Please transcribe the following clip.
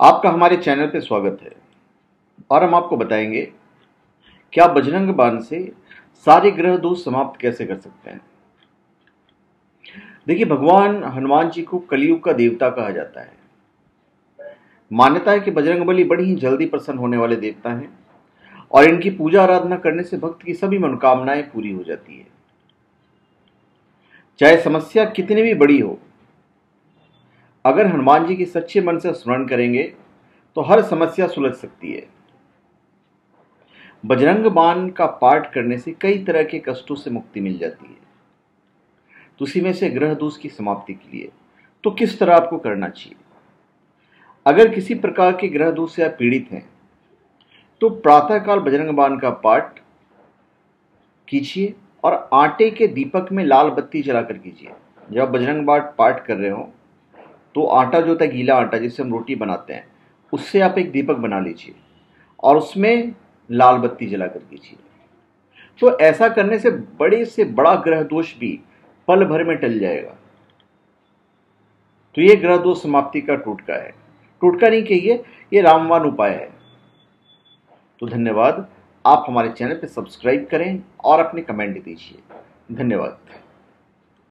आपका हमारे चैनल पे स्वागत है और हम आपको बताएंगे कि आप बजरंग बाण से सारे ग्रह दोष समाप्त कैसे कर सकते हैं। देखिए, भगवान हनुमान जी को कलयुग का देवता कहा जाता है। मान्यता है कि बजरंगबली बड़ी ही जल्दी प्रसन्न होने वाले देवता हैं और इनकी पूजा आराधना करने से भक्त की सभी मनोकामनाएं पूरी हो जाती है। चाहे समस्या कितनी भी बड़ी हो, अगर हनुमान जी की सच्चे मन से स्मरण करेंगे तो हर समस्या सुलझ सकती है। बजरंग बाण का पाठ करने से कई तरह के कष्टों से मुक्ति मिल जाती है। तो उसी में से ग्रह दोष की समाप्ति के लिए तो किस तरह आपको करना चाहिए। अगर किसी प्रकार के ग्रह दोष से आप पीड़ित हैं तो प्रातःकाल बजरंग बाण का पाठ कीजिए और आटे के दीपक में लाल बत्ती जलाकर कीजिए। जब आप बजरंग बाण पाठ कर रहे हो तो आटा जो होता है, गीला आटा जिससे हम रोटी बनाते हैं, उससे आप एक दीपक बना लीजिए और उसमें लाल बत्ती जलाकर कीजिए। तो ऐसा करने से बड़े से बड़ा ग्रह दोष भी पल भर में टल जाएगा। तो ये ग्रह दोष समाप्ति का टोटका है। टोटका नहीं कहिए, ये रामबाण उपाय है। तो धन्यवाद। आप हमारे चैनल पर सब्सक्राइब करें और अपने कमेंट दीजिए। धन्यवाद।